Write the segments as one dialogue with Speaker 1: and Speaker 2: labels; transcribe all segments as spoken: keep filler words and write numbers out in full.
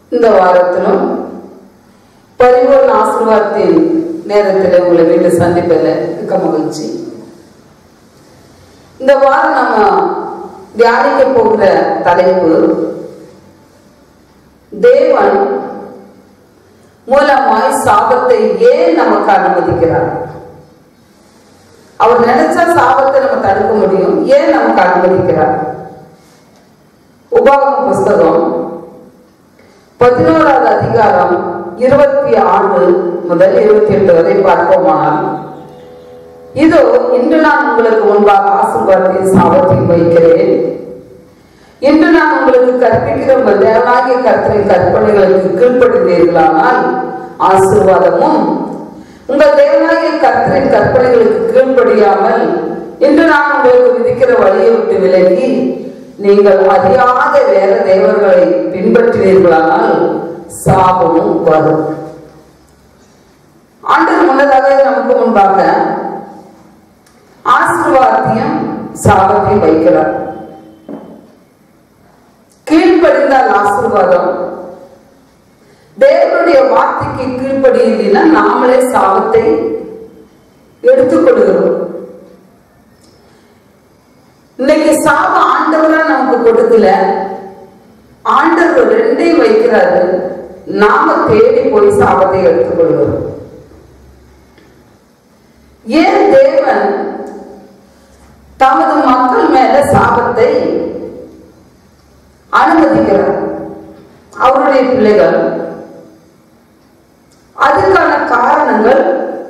Speaker 1: இந்த வாரத்திலும் பரிபூர்ண ஆசீர்வாதத்தின் நேரத்தில் உங்களை வீட்டு சந்திப்பதில் மிக்க மகிழ்ச்சி. இந்த வாரம் நம்ம தியானிக்க போகிற தலைப்பு, தேவன் மூலமாய் சாபத்தை ஏன் நமக்கு அனுமதிக்கிறார்? அவர் நினைச்சா சாபத்தை நம்ம தடுக்க முடியும், ஏன் நமக்கு அனுமதிக்கிறார்? உபாகம புஸ்தகம் பதினோராவது அதிகாரம் இருபத்தி ஆறு முதல் இருபத்தி எட்டு வரை பார்ப்போமானால், இதோ இன்று நான் உங்களுக்கு முன்பாக ஆசீர்வாதத்தையும் சாபத்தையும் வைக்கிறேன். இன்று நான் உங்களுக்கு கற்பிக்கிற உங்கள் தேவனாகிய கர்த்தரின் கற்பனைகளுக்கு கீழ்ப்படுகிறீர்களானால் ஆசீர்வாதமும், உங்கள் தேவனாகிய கர்த்தரின் கற்பனைகளுக்கு கீழ்ப்படியாமல் இன்று நான் உங்களுக்கு விதிக்கிற வழியை விட்டு விலகி நீங்கள் அறியாத வேற தேவர்களை பின்பற்றினீர்களானால் சாபமும் வரும். ஆண்டுக்கு முன்னதாக நமக்கு முன்பாக ஆசீர்வாதத்தையும் சாபத்தையும் வைக்கிறார். கீழ்ப்படிந்தால் ஆசீர்வாதம், தேவனுடைய வார்த்தைக்கு கீழ்ப்படியில்லைன்னா நாமளே சாபத்தை எடுத்துக்கொள்கிறோம். இன்னைக்கு சாபம் ஆண்டவரா நமக்கு கொடுக்கல, ஆண்டவர் ரெண்டையும் வைக்கிறாரு. நாம தேடி போய் சாபத்தை எடுத்துக்கொள்கிறோம். ஏன் தேவன் தமது மக்கள் மேல சாபத்தை அனுமதிக்கிறார்? அவருடைய பிள்ளைகள், அதுக்கான காரணங்கள்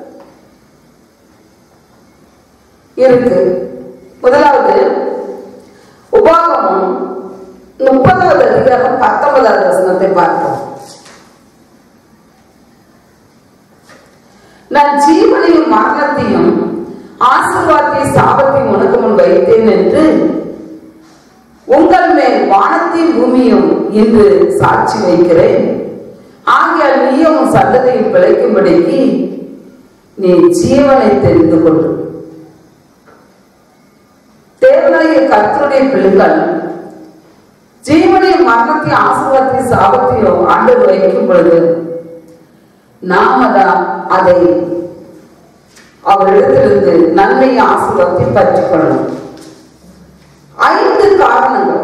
Speaker 1: இருக்கு. முதலாவது, உபாகமம் முப்பதாவது அதிகாரம் பத்தொன்பதாவது வசனத்தை பார்ப்போம். நான் ஜீவனையும் மரணத்தையும் ஆசீர்வாதத்தையும் சாபத்தையும் உனக்கு முன் வைத்தேன் என்று உங்கள் மேல் வானத்தையும் பூமியும் இன்று சாட்சி வைக்கிறேன். ஆகையால் நீயும் சந்ததியும் பிழைக்கும்படிக்கு நீ ஜீவனை தெரிந்து கொண்டு. தேவனாகிய கர்த்தருடைய பிள்ளைகள் ஜீவனையும் மரணத்தையும் ஆசீர்வாதத்தையும் சாபத்தையும் ஆண்டவர் வைக்கும் பொழுது நாம தான் அதை அவரிடத்திலிருந்து நன்மையை ஆசீர்வாதத்தை பற்றிக் கொள்ளணும். ஐந்து காரணங்கள்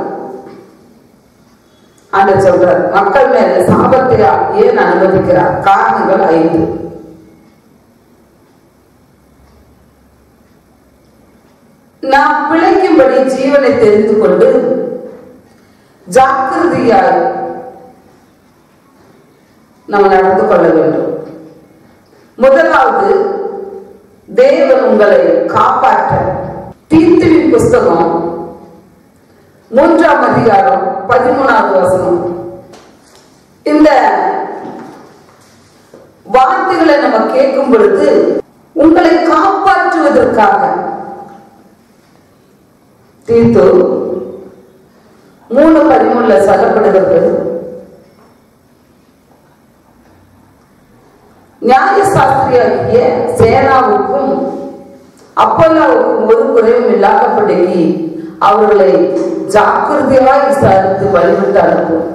Speaker 1: அந்த சொல்றார், மக்கள் மேல சாபத்தை ஏன் அனுமதிக்கிறார்? காரணங்கள் ஐந்து. நாம் பிழைக்கும்படி ஜீவனை தெரிந்து கொண்டு ஜாக்கிரதையாய் நம்ம நடந்து கொள்ள வேண்டும். முதலாவது, தேவன் உங்களை காப்பாற்ற. தீத்துவின் புஸ்தகம் மூன்றாம் அதிகாரம் பதிமூணாவது வசனம். இந்த வார்த்தைகளை நம்ம கேட்கும் பொழுது, உங்களை காப்பாற்றுவதற்காக, தீத்து மூணு பதிமூணுல சொல்லப்படுகிறது, நியாய சாஸ்திரியாகிய சேனாவுக்கும் அப்போல்லாவுக்கும் ஒரு குறையும் இல்லாதபடிக்கு அவர்களை ஜாக்கிரதையாய் விசாரித்து வழிவிட்டு அனுப்பும்.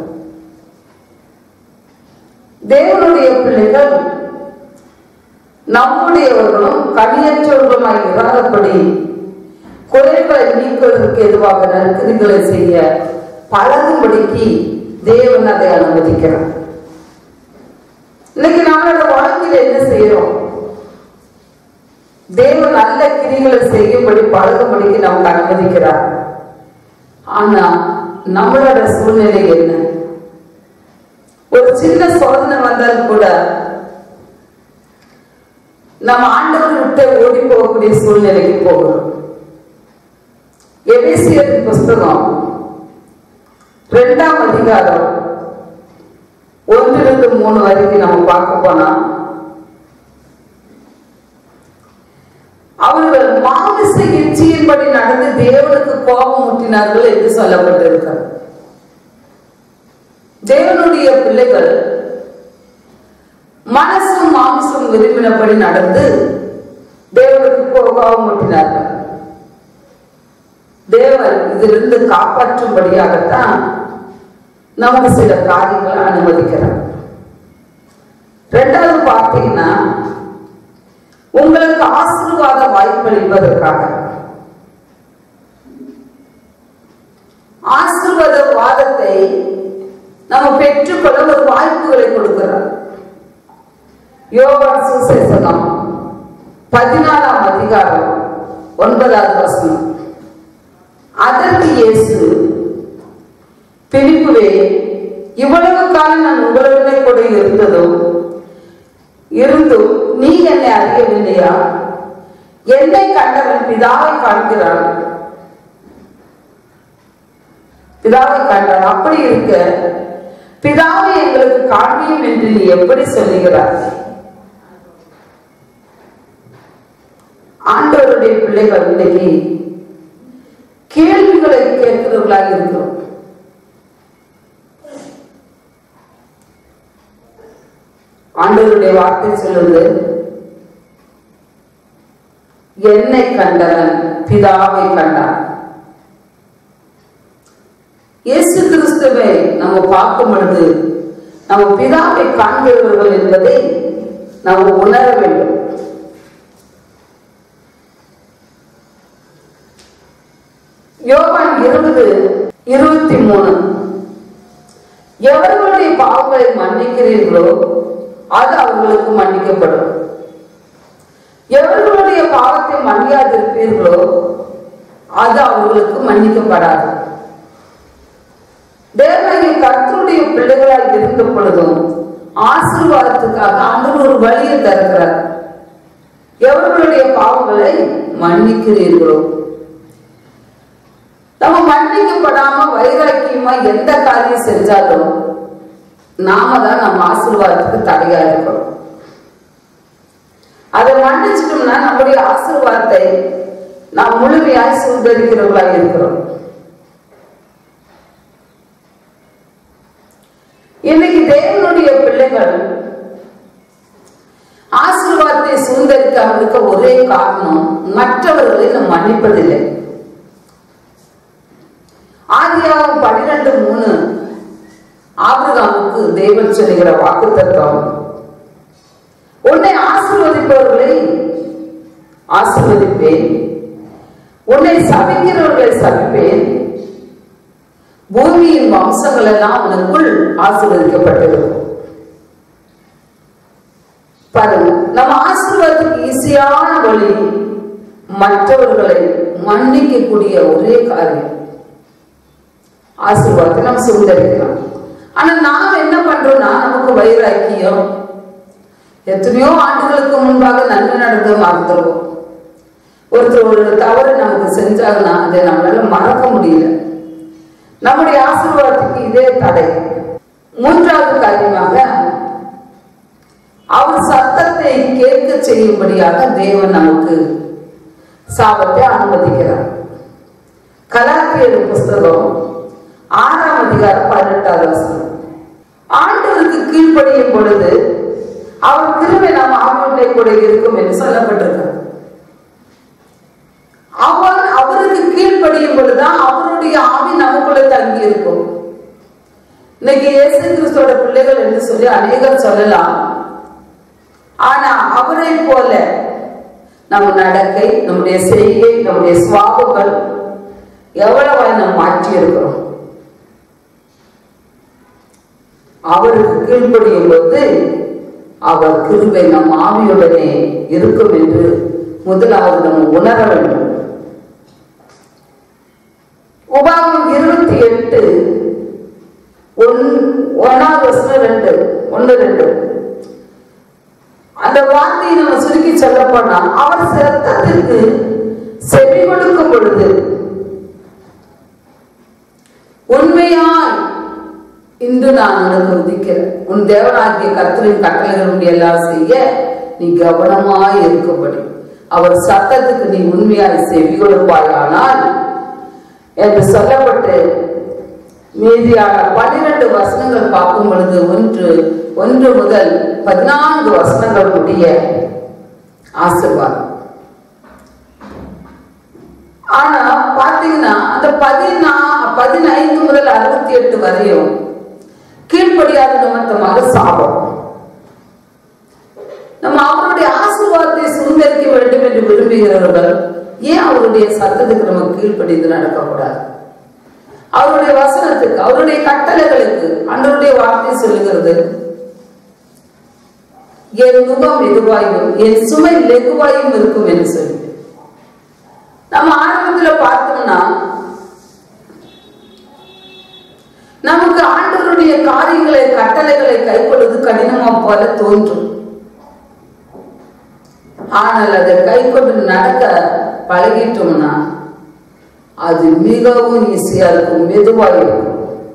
Speaker 1: தேவனுடைய பிள்ளைகள் நம்முடையவர்களும் கனியற்றவர்களுமாய் இராதபடி குறைகளை நீக்குவதற்கு எதுவாக நற்கிரிகளை செய்ய பழகும்படிக்கு தேவன் அதை அனுமதிக்கிறார். இன்னைக்கு நம்மளோட வாழ்க்கையில என்ன செய்யறோம்? தேவன் நல்ல கிரிகளை செய்யும்படி பழகும்படிக்கு நமக்கு அனுமதிக்கிறார். ஆனா நம்மளோட சூழ்நிலை என்ன? ஒரு சின்ன சோதனை வந்தாலும் கூட நம்ம ஆண்டவர் விட்டு ஓடி போகக்கூடிய சூழ்நிலைக்கு போகிறோம். எபேசியர் புஸ்தகம் இரண்டாம் அதிகாரம் ஒன்றிலிருந்து மூணு வரைக்கும் நம்ம பார்க்க போனா, அவர்கள் மாமிச இச்சையின்படி நடந்து தேவனுக்கு கோபம் ஊட்டினார்கள் என்று சொல்லப்பட்டிருக்கிறது. தேவனுடைய பிள்ளைகள் மனசும் மாமிசும் விரும்பினபடி நடந்து தேவனுக்கு கோபம் ஊட்டினார்கள். தேவன் இதிலிருந்து காப்பாற்றும்படியாகத்தான் நமக்கு சில காரியங்களை அனுமதிக்கிறார். ரெண்டாவது பார்த்தீங்கன்னா, உங்களுக்கு ஆசீர்வாத வாய்ப்பளிப்பதற்காக, ஆசீர்வாத வாதத்தை நம்ம பெற்றுக்கொள்ள ஒரு வாய்ப்புகளை கொடுக்கிறார். யோவான் சுவிசேஷம் பதினாலாம் அதிகாரம் ஒன்பதாவது வசனம். அதற்கு இயேசு, பிலிப்புவே, இவ்வளவு காலம் நான் உங்களுடனே கூட இருந்ததும் இருந்தும் நீ என்னை அறியவில்லையா? என்னை கண்டவன் பிதாவை காண்கிறான், பிதாவை கண்டான். அப்படி இருக்க பிதாவை எங்களுக்கு காண்பியும் என்று நீ எப்படி சொல்லுகிறார்? ஆண்டவருடைய பிள்ளைகள் இன்னைக்கு கேள்விகளை கேட்கிறவர்களாக இருக்கிறோம். ஆண்டவருடைய வார்த்தை சொல்லுது, என்னை கண்டவன் பிதாவை கண்டான். இயேசு கிறிஸ்துவை நம்ம பார்க்கும் பொழுது நம்ம பிதாவை காண்கிறவர்கள் என்பதை நாம் உணர வேண்டும். யோவான் இருபது இருபத்தி மூணு, எவர்களுடைய பாவங்களை மன்னிக்கிறீர்களோ அது அவர்களுக்கு மன்னிக்கப்படும், எவர்களுடைய பாவத்தை மன்னியாதிருப்பீர்களோ அது அவர்களுக்கு மன்னிக்கப்படாது. தேவனாகிய கர்த்தருடைய பிள்ளைகளாய் இருந்த பொழுதும் ஆசீர்வாதத்துக்காக ஆண்டவர் ஒரு வழியை தருகிறார். எவர்களுடைய பாவங்களை மன்னிக்கிறீர்களோ, நம்ம மன்னிக்கப்படாம வைராக்கியமா எந்த காரியம் செஞ்சாலும் நாம தான் நம்ம ஆசீர்வாதத்துக்கு தடையா இருக்கணும். அதை மன்னிச்சிட்டோம்னா நம்முடைய ஆசீர்வாதத்தை நாம் முழுமையாய் சுதந்திரிக்கிறவர்களாக இருக்கிறோம். இன்னைக்கு தேவனுடைய பிள்ளைகள் ஆசீர்வாதத்தை சுதந்திரிக்காமல் இருக்க ஒரே காரணம், மற்றவர்களை நாம் மன்னிப்பதில்லை. ஆதியாகமம் பன்னிரண்டு மூணு ஆபிரகாமுக்கு தேவன் சொல்லுகிற வாக்குத்தத்தம், உன்னை ஆசீர்வதிப்பவர்களை ஆசீர்வதிப்பேன், உன்னை சபிக்கிறவர்களை சபிப்பேன், பூமியின் வம்சங்கள் எல்லாம் உனக்குள் ஆசீர்வதிக்கப்பட்டிருக்கும். பாருங்க, நம்ம ஆசீர்வாதத்துக்கு ஈஸியான வழி மற்றவர்களை மன்னிக்கக்கூடிய ஒரே காரியம். ஆசீர்வாதத்தை நம்ம சுதந்திரிக்கலாம். ஆனா நாம் என்ன பண்றோம்னா, நமக்கு வைராக்கியம், எத்தனையோ ஆண்டுகளுக்கு முன்பாக நன்மை நடந்து மறந்துடுவோம். ஒருத்தர் ஒரு தவறு நமக்கு செஞ்சாங்கன்னா அதை நம்மளால மறக்க முடியல. நம்முடைய ஆசீர்வாதத்துக்கு இதே தடை. மூன்றாவது காரியமாக, அவர் சத்தத்தை கேட்க செய்யும்படியாக தேவன் நமக்கு சாபத்தை அனுமதிக்கிறார். கலாத்தியர் புஸ்தகம் ஆறாம் அதிகாரம் பதினெட்டாவது வசனம், ஆண்டவருக்கு கீழ்ப்படியும் பொழுது அவர் கிருபை நாம் ஆவியோட கூட இருக்கும் என்று சொல்லப்பட்டிருக்கிறது. அவர் அவருக்கு கீழ்ப்படியும் பொழுதுதான் அவருடைய ஆவி நமக்குள்ள தங்கி இருக்கும். இன்னைக்கு இயேசு கிறிஸ்துவோட பிள்ளைகள் என்று சொல்லி அநேகர் சொல்லலாம். ஆனா அவரை போல நம்ம நடக்கை, நம்முடைய செய்கை, நம்முடைய சுவாபங்கள் எவ்வளவு நாம் மாற்றி இருக்கிறோம். அவருக்கு கீழ்ப்படியும் போது அவர் கிருபை நம் ஆவியுடனே இருக்கும் என்று முதலாவது நம்ம உணர வேண்டும். உபாகம் இருபத்தி எட்டு ஒன்னாவது வருஷம் ரெண்டு ஒன்னு ரெண்டு அந்த வார்த்தையை நம்ம சுருக்கி சொல்ல போனா, அவர் சத்தத்திற்கு செவி கொடுக்கும் பொழுது உண்மையாய் இன்று நான் உனக்கு உதிக்கிறேன், உன் தேவனாகிய கர்த்தரின் கட்டளைகளும் எல்லாம் செய்ய நீ கவனமாய் இருக்கும்படி அவர் சத்தத்துக்கு நீ உண்மையாய் செவி கொடுப்பாயானால் என்று சொல்லப்பட்டு மீதியான பன்னிரண்டு வசனங்கள் பார்க்கும் பொழுது ஒன்று ஒன்று முதல் பதினான்கு வசனங்கள் முடிய ஆசீர்வாதம். ஆனா பாத்தீங்கன்னா அந்த பதினா பதினைந்து முதல் அறுபத்தி எட்டு வரையும் கீழ்ப்படியாத நிமித்தமாக சாபம். நம்ம அவருடைய ஆசீர்வாதத்தை சுதந்திரிக்க வேண்டும் என்று விரும்புகிறவர்கள் ஏன் அவருடைய சத்தத்துக்கு நம்ம கீழ்ப்படிந்து நடக்கக்கூடாது? அவருடைய வசனத்துக்கு, அவருடைய கட்டளைகளுக்கு ஆண்டவருடைய வார்த்தை சொல்லுகிறது, என் நுகம் மெதுவாயும் என் சுமை லெகுவாயும் இருக்கும் என்று சொல்லி. நம்ம ஆரம்பத்துல பார்த்தோம்னா நமக்கு ஆண்டவருடைய காரியங்களை கட்டளைகளை கைக்கொள்வது கடினமா போல தோன்றும். ஆனால் அதை கை கொண்டு நடக்க பழகிட்டோம்னா அது மிகவும் ஈஸியா இருக்கும், மெதுவாக இருக்கும்.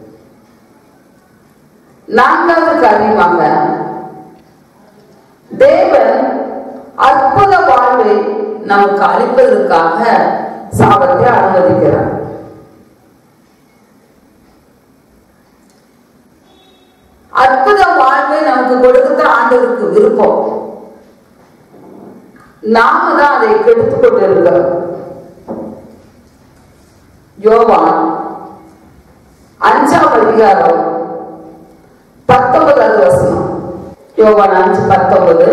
Speaker 1: நான்காவது காரியமாக தேவன் அற்புத வாழ்வை நமக்கு அளிப்பதற்காக சாபத்தை அனுமதிக்கிறார். அற்புத வாழ்வை நமக்கு கொடுத்த ஆண்டவருக்கு விருப்பம், நாம தான் அதை கெடுத்துக் கொண்டிருக்கிறோம். யோவான் அஞ்சாம் அதிகாரம் பத்தொன்பதாவது வசனம். யோவான் அஞ்சு பத்தொன்பது.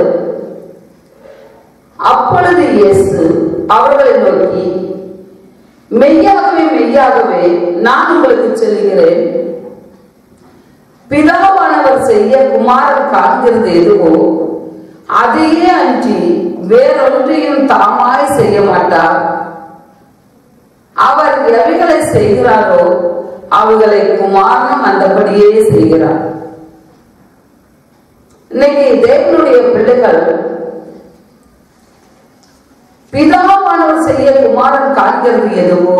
Speaker 1: அப்பொழுது இயேசு அவர்களை நோக்கி, மெய்யாகவே மெய்யாகவே நான் உங்களுக்கு சொல்லுகிறேன், பிதாவானவர் செய்ய குமாரன் காண்கிறது எதுவோ அதையே அன்றி வேறொன்றையும் தாமாய் செய்ய மாட்டார். அவர் எவைகளை செய்கிறாரோ அவைகளை குமாரனும் அந்தபடியே செய்கிறார். இன்னைக்கு தேவனுடைய பிள்ளைகள் பிதாவானவர் செய்ய குமாரன் காண்கிறது எதுவோ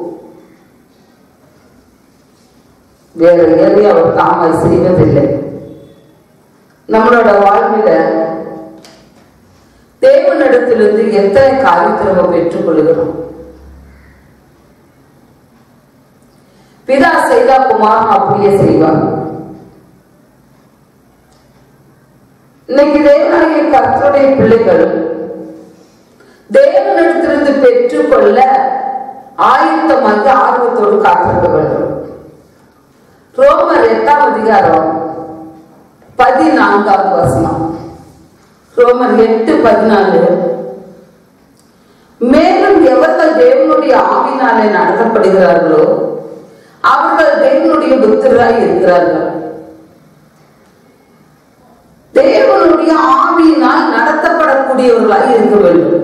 Speaker 1: வேற எதையும் அவர் தாமாய் செய்வதில்லை. நம்மளோட வாழ்வில தேவனிடத்திலிருந்து எத்தனை காரியத்தை நம்ம பெற்றுக் கொள்கிறோம்? பிதா செய்தா குமாரன் அப்படியே செய்வார். இன்னைக்கு தேவனுடைய கர்த்தருடைய பிள்ளைகள் தேவனிடத்திலிருந்து பெற்றுக்கொள்ள ஆயத்தமாக ஆர்வத்தோடு காத்திருக்க வேண்டும். ரோமர் எட்டாம் அதிகாரம் பதினான்காவது வசனம். ரோமர் எட்டு பதினாலு. மேலும் எவர்கள் தேவனுடைய ஆவியினாலே நடத்தப்படுகிறார்களோ அவர்கள் தேவனுடைய புத்திரராய் இருக்கிறார்கள். தேவனுடைய ஆவியினால் நடத்தப்படக்கூடியவர்களாய் இருக்க வேண்டும்.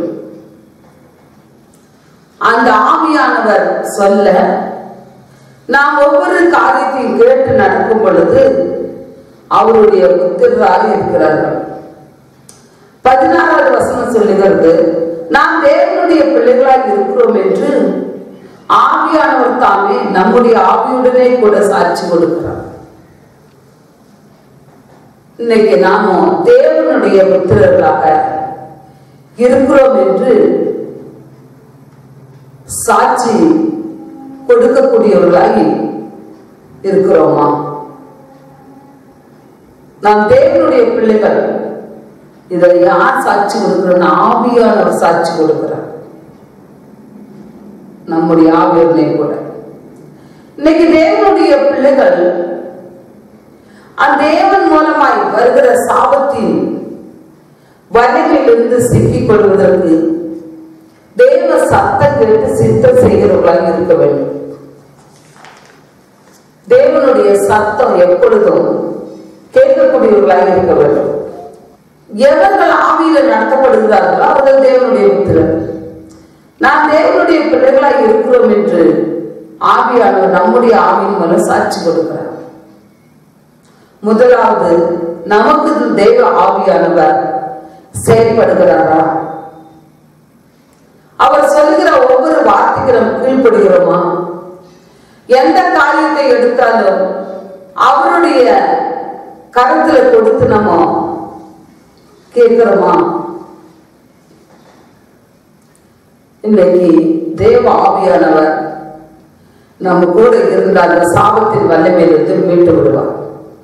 Speaker 1: அந்த ஆவியானவர் சொல்ல நாம் ஒவ்வொரு காரியத்தையும் கேட்டு நடக்கும் பொழுது அவருடைய புத்திரராக இருக்கிறார்கள். பதினாறாவது வசனம் சொல்லுகிறது, நாம் தேவனுடைய பிள்ளைகளாக இருக்கிறோம் என்று ஆவியானவர் தாமே நம்முடைய ஆவியுடனே கூட சாட்சி கொடுக்கிறார். இன்னைக்கு நாம தேவனுடைய புத்திரர்களாக இருக்கிறோம் என்று சாட்சி கொடுக்கக்கூடியவர்களாகி இருக்கிறோமா? நாம் தேவனுடைய பிள்ளைகள். இதை யார் சாட்சி கொடுக்கிறோம்? ஆவியானவர் சாட்சி கொடுக்கிறார், நம்முடைய ஆவியனை கூட. இன்னைக்கு தேவனுடைய பிள்ளைகள் அந்த தேவன் மூலமாய் வருகிற சாபத்தின் வலிமையிலிருந்து சிக்கிக் கொள்வதற்கு தேவ சத்தம் கேட்டு சித்தம் செய்கிறவர்களாக இருக்க வேண்டும். தேவனுடைய சத்தம் எப்பொழுதும் கேட்கக்கூடியவர்களாக இருக்க வேண்டும். எவர்கள் ஆவியில நடத்தப்படுகிறார்களோ அவர்கள் தேவனுடைய புத்திரர். நாம் தேவனுடைய பிள்ளைகளாக இருக்கிறோம் என்று ஆவியானவர் நம்முடைய ஆவியின் மூலம் சாட்சி கொடுக்கிறார். முதலாவது, நமக்கு தேவ ஆவியானவர் செயல்படுகிறாரா? அவர் சொல்லுகிற ஒவ்வொரு வார்த்தைக்கு நம்ம கீழ்ப்படுகிறோமா? எந்த காரியத்தை எடுத்தாலும் அவருடைய கருத்துல கொடுத்து நம்ம கேட்கிறோமா? இன்னைக்கு தேவ ஆவியானவர் நம்ம கூட இருந்த அந்த சாபத்தின் வல்லமையிலிருந்து மீட்டு விடுவார்.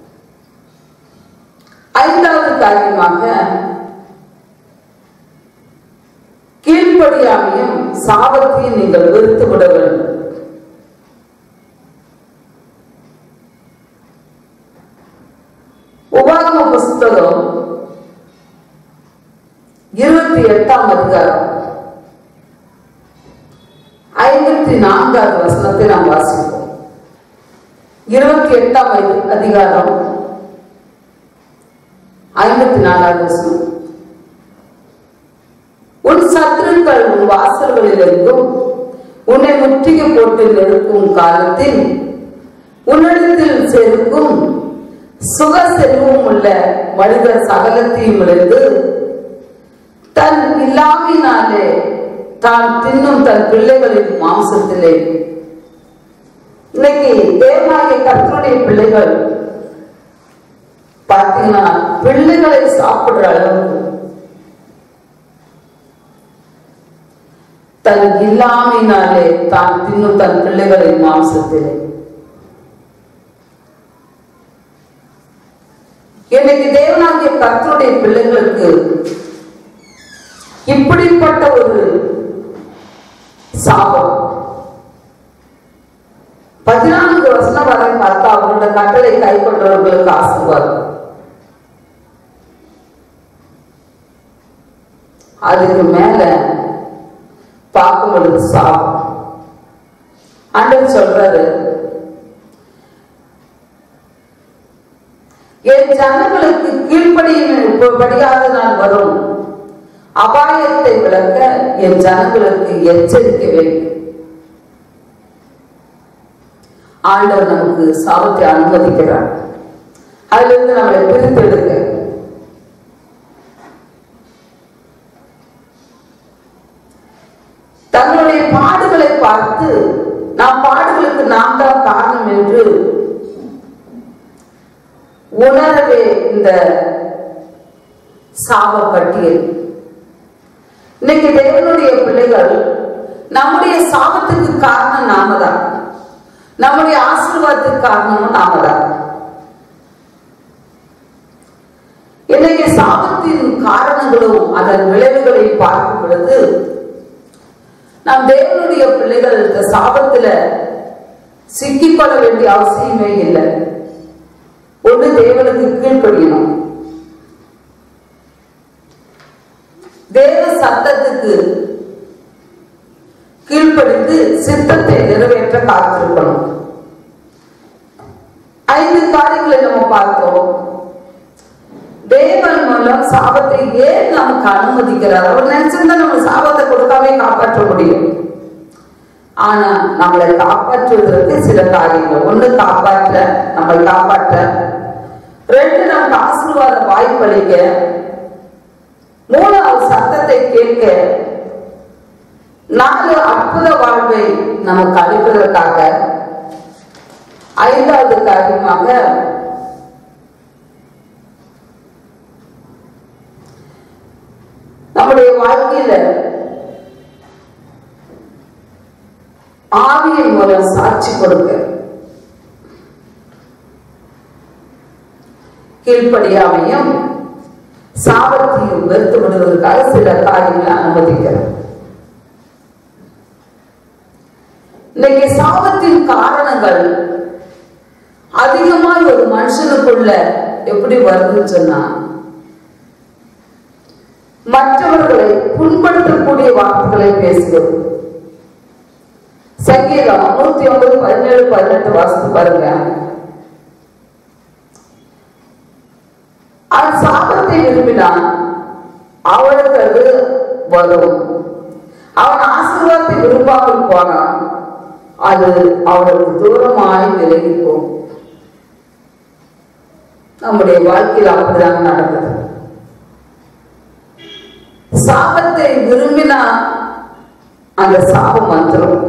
Speaker 1: ஐந்தாவது காரியமாக கீழ்ப்படியாமையும் சாபத்தையும் நீங்கள் வெறுத்து விட வேண்டும். உபாகம புஸ்தகம் இருபத்தி எட்டாம் அதிகாரம் ஐம்பத்தி நான்காவது வசனத்தை நாம் வாசிப்போம். இருபத்தி எட்டாம் அதிகாரம் ஐம்பத்தி நான்காவது வசனம். உன் சத்துருக்கள் உன் வாசல்களில் இருந்தும் உன்னை முற்றுகை போட்டு நெருக்கும் காலத்தில் உன்னிடத்தில் செருக்கும் சுக செல்வம் உள்ள மனிதர் சகலத்தையும் இழந்து தன் இல்லாமையினாலே தான் தின்னும் தன் பிள்ளைகளின் மாம்சத்திலே. இன்னைக்கு தேவனாகிய கர்த்தருடைய பிள்ளைகள் பார்த்தீங்கன்னா பிள்ளைகளை சாப்பிடுற அளவுக்கு தன் இல்லாமையினாலே தான் தின்னும் தன் பிள்ளைகளின் மாம்சத்திலே. இன்னைக்கு தேவனாகிய கர்த்தருடைய பிள்ளைகளுக்கு இப்படிப்பட்ட ஒரு சாபம். பதினான்கு வருஷம் வரை பார்த்தா அவரோட கட்டளை கை கொண்டவர்களுக்கு ஆசீர்வாதம். அதுக்கு மேல பார்க்கும் பொழுது சாபம். ஆண்டவர் சொல்றாரு, என் ஜனங்களுக்கு கீழ்ப்படியாக நான் வரும் அபாயத்தை விளக்க என் ஜனங்களுக்கு எச்சரிக்க வேண்டும். ஆண்டவர் நமக்கு சாபத்தை அனுமதிக்கிறார். அதுல இருந்து நம்மளை பிரித்தெடுக்க தங்களுடைய பாடுகளை பார்த்து நாம் பாடுகளுக்கு நாம் தான் காரணம் என்று உணரவே இந்த சாப பட்டியல். இன்னைக்கு தேவனுடைய பிள்ளைகள் நம்முடைய சாபத்துக்கு காரணம் நாம தான், நம்முடைய ஆசீர்வாதத்துக்கு காரணமும் நாம தான். இன்னைக்கு சாபத்தின் காரணங்களும் அதன் விளைவுகளை பார்க்கும் பொழுது நாம் தேவனுடைய பிள்ளைகள் இந்த சாபத்துல சிக்கிக்கொள்ள வேண்டிய அவசியமே இல்லை. ஒன்று, தேவனுக்கு கீழ்ப்படியணும். தேவ சத்தத்துக்கு கீழ்ப்படிந்து சித்தத்தை நிறைவேற்ற காத்திருக்கணும். ஐந்து காரியங்களை நம்ம பார்த்தோம். தேவன் மூலம் சாபத்தை ஏன் நமக்கு அனுமதிக்கிறார்? அவர் நினைச்சிருந்தா நம்ம சாபத்தை கொடுக்காம காப்பாற்ற முடியும். ஆனா நம்மளை காப்பாற்றுவதற்கு சில காரியங்கள். ஒண்ணு, காப்பாற்ற நம்மளை காப்பாற்ற. ரெண்டு, நமக்கு ஆசீர்வாத வாய்ப்பளிக்க. மூணு, அவர் சத்தத்தை கேட்க. நாலு, அற்புத வாழ்வை நமக்கு அளிப்பதற்காக. ஐந்தாவது காரியமாக நம்முடைய வாழ்க்கையில ஆவியின் மூலம் சாட்சி கொடுக்க. கீழ்ப்படியாமையும் சாபத்தையும் வெறுத்து விடுவதற்காக சில காரியங்களை அனுமதிக்கிறார். இன்னைக்கு சாபத்தின் காரணங்கள் அதிகமாக ஒரு மனுஷனுக்குள்ள எப்படி வருதுன்னு சொன்னா, மற்றவர்களை புண்படுத்தக்கூடிய வார்த்தைகளை பேசுவது. சங்கீதம் நூத்தி ஒன்பது பதினேழு பதினெட்டு வாசித்து பாருங்க. அது சாபத்தை விரும்பினான், அவனுக்கு அது வரும். அவன் ஆசீர்வாதத்தை விரும்பாமல் போனான், அது அவனுக்கு தூரமாய் விலகி போகும். நம்முடைய வாழ்க்கையில் அப்படிதான் நடக்குது. சாபத்தை விரும்பினா அந்த சாபம் வந்துடும்.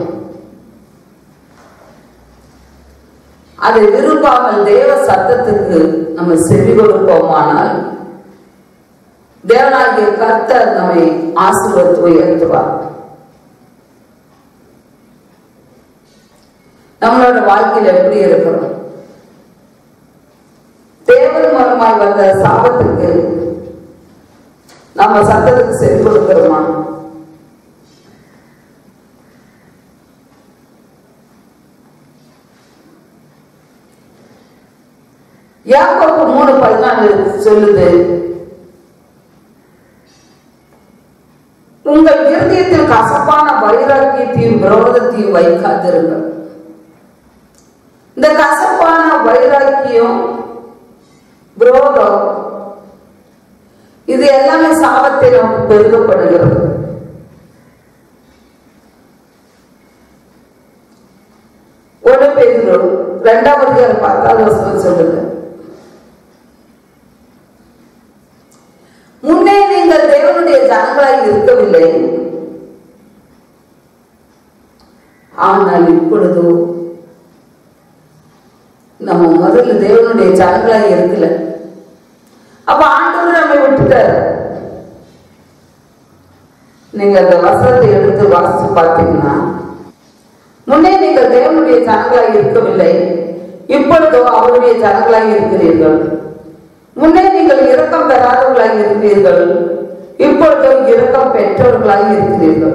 Speaker 1: அதை விரும்பாமல் தேவ சத்தத்துக்கு நம்ம செவி கொடுப்போமானால் தேவனாகிய கர்த்தர் நம்மை ஆசீர்வதித்து உயர்த்துவார். நம்மளோட வாழ்க்கையில் எப்படி இருக்கிறோம்? தேவன் மூலமாய் வந்த சாபத்துக்கு நம்ம சத்தத்துக்கு செவி கொடுக்கிறோமா? யாக்கோபு மூணு பதினாலு சொல்லுது, உங்கள் இருதயத்தில் கசப்பான வைராக்கியத்தையும் விரோதத்தையும் வைக்காதிருங்கள். இந்த கசப்பான வைராக்கியம், விரோதம், இது எல்லாமே சாபத்தை நமக்கு பெருகப்படுகிறது. ஒரு பேதுரு இரண்டாம் அதிகாரம் பத்தாவது வசனம் சொல்லுங்க, முன்னே நீங்கள் தேவனுடைய ஜனங்களாய் இருக்கவில்லை, ஆனால் இப்பொழுது நம்ம முதல்ல தேவனுடைய ஜனங்களாய் இருக்கல. அப்ப ஆண்டவர் நம்மை விட்டுட்டார். நீங்க அந்த வசனத்தை எடுத்து வாசிச்சு பார்த்தீங்கன்னா, முன்னே நீங்கள் தேவனுடைய ஜனங்களாய் இருக்கவில்லை, இப்பொழுதோ அவருடைய ஜனங்களாய் இருக்கிறீர்கள். முன்னே நீங்கள் இரக்கம் பெறாதவர்களாய் இருக்கிறீர்கள், இப்பொழுதோ இரக்கம் பெற்றவர்களாய் இருக்கிறீர்கள்.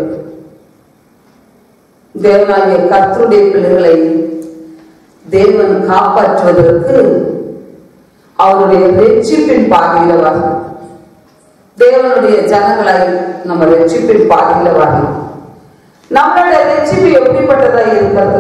Speaker 1: தேவனாகிய கர்த்தருடைய பிள்ளைகளை தேவன் காப்பாற்றுவதற்கு அவருடைய ரட்சிப்பின் பாதையில வரணும். தேவனுடைய ஜனங்களாய் நம்ம ரட்சிப்பின் பாதையில வரணும். நம்மளோட ரட்சிப்பு எப்படிப்பட்டதா இருக்கிறது?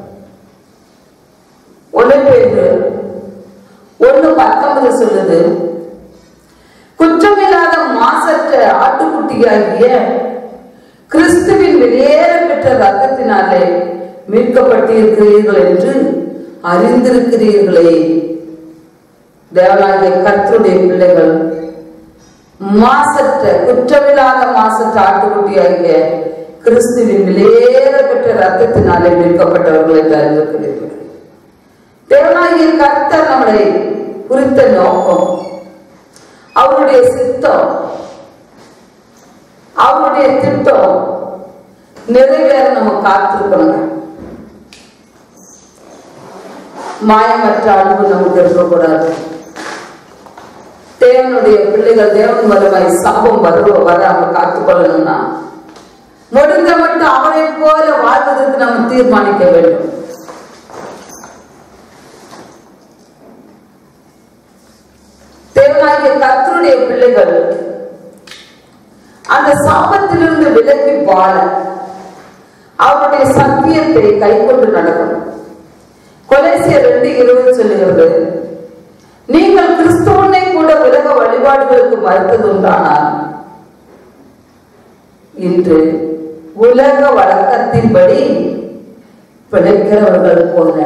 Speaker 1: ஒன்று பேரு ஒண்ணு பத்தொன்பது சொல்லுது, குற்றமில்லாத மாசற்ற ஆட்டுக்குட்டியாகிய கிறிஸ்துவின் வெளியேற பெற்ற ரத்தத்தினாலே மீட்கப்பட்டிருக்கிறீர்கள் என்று அறிந்திருக்கிறீர்களே. தேவனாகிய கர்த்தருடைய பிள்ளைகள் மாசற்ற குற்றமில்லாத மாசற்ற ஆட்டுக்குட்டியாகிய கிறிஸ்துவின் வெளியேற பெற்ற ரத்தத்தினாலே மீட்கப்பட்டவர்கள் என்று அறிந்திருக்கிறீர்கள். தேவனாகிய கர்த்தர் நம்மளை குறித்த நோக்கம், அவருடைய சித்தம், அவருடைய திட்டம் நிறைவேற நம்ம காத்திருக்கணுங்க. மாயமற்ற அன்பு நமக்கு இருக்கக்கூடாது. தேவனுடைய பிள்ளைகள் தேவன் வருவாய் சாபம் வருவ வராம காத்துக்கொள்ளணும்னா முடிந்த மட்டும் அவரை போல வாழ்வதற்கு நம்ம தீர்மானிக்க வேண்டும். தேவனாகிய கர்த்தருடைய பிள்ளைகள் அந்த சாபத்திலிருந்து விலகி வாழ அவருடைய சத்தியத்தை கைக்கொண்டு நடக்கணும். கொலோசியர் ரெண்டு இருபது சொல்லுகிறது, நீங்கள் கிறிஸ்துவனை கூட உலக வழிபாடுகளுக்கு மறுத்ததுண்டானால் இன்று உலக வழக்கத்தின்படி பிழைக்கிறவர்கள் போல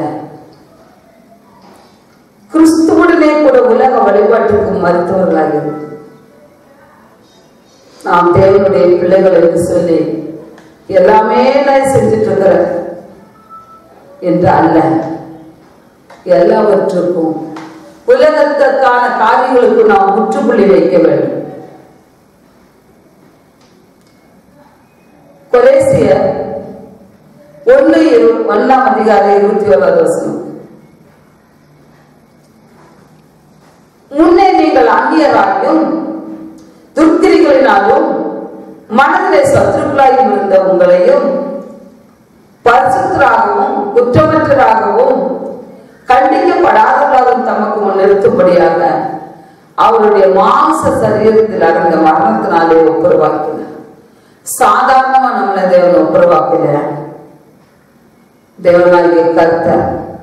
Speaker 1: கிறிஸ்துவுடனே கூட உலக வழிபாட்டுக்கு மறுத்தவர்களாக நாம் தேவனுடைய பிள்ளைகள் என்று சொல்லி எல்லாமே நான் செஞ்சிட்டு இருக்கிறேன் என்று அல்ல, எல்லாவற்றுக்கும் உலகத்திற்கான காரியங்களுக்கு நாம் முற்றுப்புள்ளி வைக்க வேண்டும். கொலோசியர் ஒன்னு ஒன்னாம் அதிகாரம் இருபத்தி ஓராவது வசனம், முன்னே நீங்கள் அந்நியராயும் துர்க்கிரிகளினாலும் மனதிலே சத்துருக்களாயும் இருந்த உங்களையும் பரிசுத்தராகவும் குற்றமற்றராகவும் கண்டிக்கப்படாதவர்களாகவும் தமக்கு முன் நிறுத்தும்படியாக அவருடைய மாம்ச சரீரத்தில் அடர்ந்த மரணத்தினாலே ஒப்புரவாக்கினார். சாதாரணமா நம்மளை தேவன் ஒப்புரவாக்கின. தேவனாகிய கர்த்தர்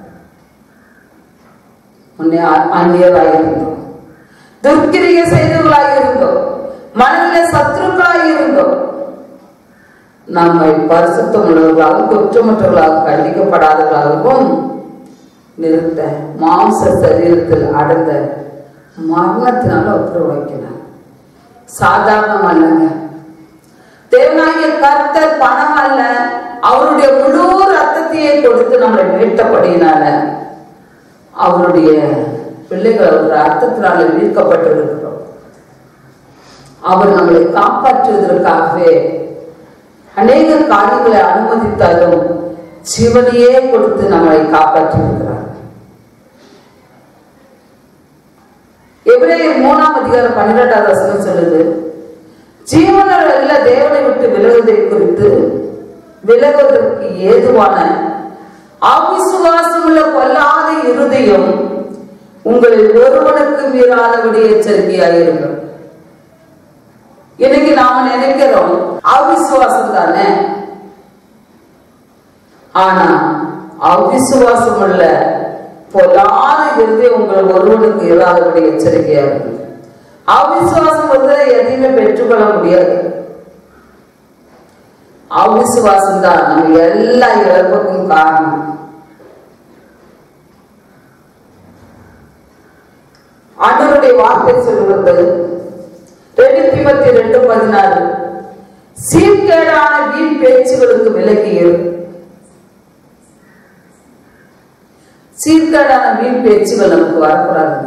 Speaker 1: முன்னே அந்நியராயிருந்தோம், துர்க்கிரிய செய்தவர்களாயிருந்தோம், மனதிலே சத்துருக்களாயிருந்தோம், நம்மை பரிசுத்தம் உள்ளவர்களாகவும் குற்றமற்றவர்களாக கண்டிக்கப்படாதவர்களாகவும் நிறுத்த மாம்ச சரீரத்தில் அடர்ந்த மரணத்தினால ஒப்புரவாக்கினார். சாதாரணம் அல்லங்க. தேவனாகிய கர்த்தர் பணம் அல்ல, அவருடைய முழு ரத்தத்தையே கொடுத்து நம்மளை மீட்டபடியினால அவருடைய பிள்ளைகள் ஒரு அர்த்தத்தினால மீட்கப்பட்டிருக்கிறோம். அவர் நம்மளை காப்பாற்றுவதற்காகவே அநேக காரியங்களை அனுமதித்தாலும் ஜீவனையே கொடுத்து நம்மளை காப்பாற்றி இருக்கிறார். எபிரேயர் மூணாம் அதிகாரம் பன்னிரெண்டாவது வசனம் சொல்லுது, ஜீவனர் அல்ல தேவனை விட்டு விலகுவதை குறித்து விலகுவதற்கு ஏதுவான அவிசுவாசம் உள்ள பொல்லாத இருதயம் உங்களில் ஒருவனுக்கு மீறாதபடி எச்சரிக்கையாயிருங்கள். இன்னைக்கு நாம நினைக்கிறோம் அவிசுவாசம் தானே. ஆனா அவிசுவாசம் உள்ள பொல்லாத இருந்து உங்கள் ஒருவனுக்கு இராதபடி எச்சரிக்கையா இருக்கு. அவிசுவாசம் வந்து எதையுமே பெற்றுக்கொள்ள முடியாது. அவிசுவாசம் தான் நம்ம எல்லா இழப்புக்கும் காரணம். ஆண்டவருடைய வார்த்தை சொல்லுவது ரெண்டு தீமோத்தேயு ரெண்டு பதினாறு, சீர்கேடான வீண் பேச்சுகளுக்கு விலகியிரு. சீர்கேடான வீண் பேச்சுகள் நமக்கு வரக்கூடாது.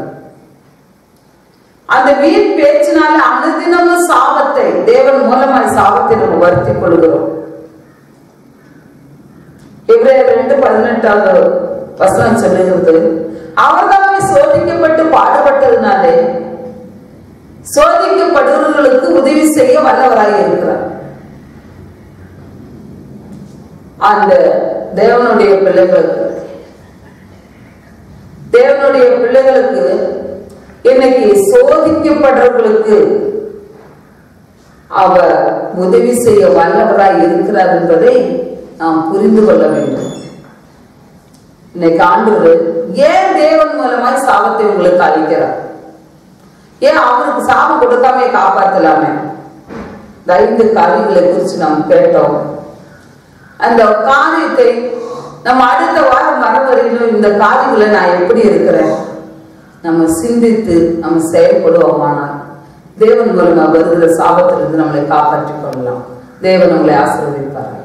Speaker 1: அந்த வீண் பேச்சினால அனுதினமும் சாபத்தை, தேவன் மூலமாய் சாபத்தை நம்ம வருத்திக் கொள்கிறோம். எபிரேயர் ரெண்டு பதினெட்டாவது வசனம் சொல்லுகிறது, அவர்தாமே சோதிக்கப்பட்டு பாடுபட்டதுனாலே சோதிக்கப்படுபவர்களுக்கு உதவி செய்ய வல்லவராய் இருக்கிறார். அந்த தேவனுடைய பிள்ளைகளுக்கு தேவனுடைய பிள்ளைகளுக்கு இன்னைக்கு சோதிக்கப்படுறவர்களுக்கு அவர் உதவி செய்ய வல்லவராய் இருக்கிறார் என்பதை நாம் புரிந்து கொள்ள வேண்டும். இன்னைக்கு ஆண்டவர் ஏன் தேவன் மூலமாய் சாபத்தை உங்களுக்கு அளிக்கிறார்? ஏன் அவருக்கு சாபம் கொடுக்காம காப்பாற்றலாமே? இந்த ஐந்து காரியங்களை குறித்து நாம் கேட்டோம். அந்த காரியத்தை நம்ம அடுத்த வாரம் மறுவரையிலும் இந்த காரியங்களை நான் எப்படி இருக்கிறேன் நம்ம சிந்தித்து நம்ம செயல்படுவோமானால் தேவன் மூலமா வருகிற சாபத்திலிருந்து நம்மளை காப்பாற்றிக் கொள்ளலாம். தேவன் உங்களை ஆசீர்வதிப்பார்.